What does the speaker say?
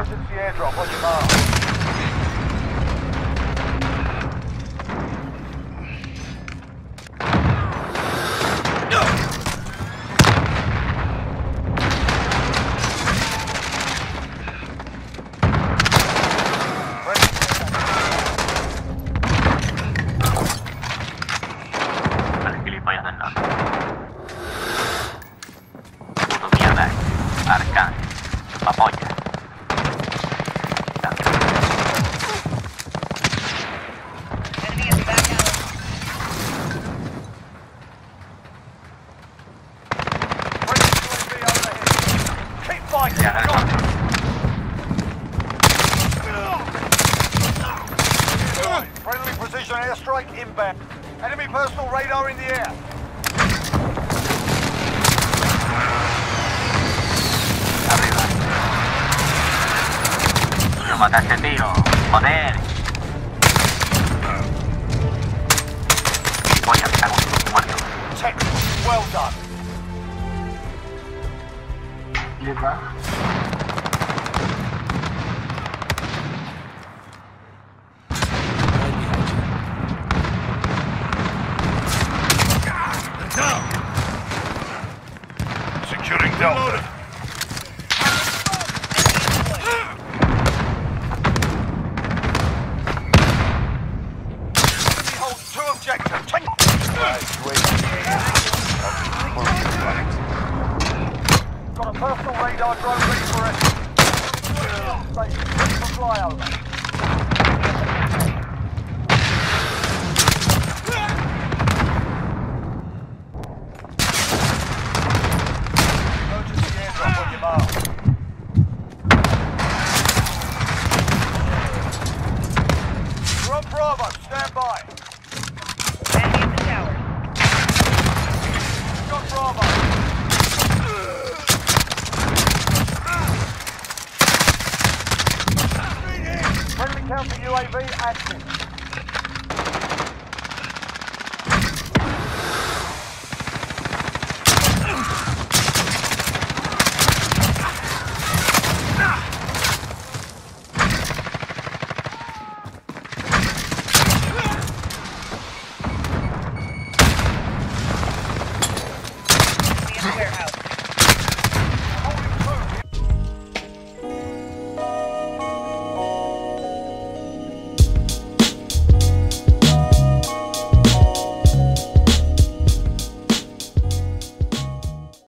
Emergency airdrop on your mark. Friendly precision airstrike inbound. Enemy personal radar in the air. Lo mataste, tío. Joder. Voy a pegar un muerto. Well done. Securing Delta. Enemy holds 2 objectives. Take. Got a personal radar drone ready for it. Ready for flyover. Emergency airdrop on your mark. You're on Bravo. Stand by. Enemy at the tower. Got Bravo. Friendly counter UAV active.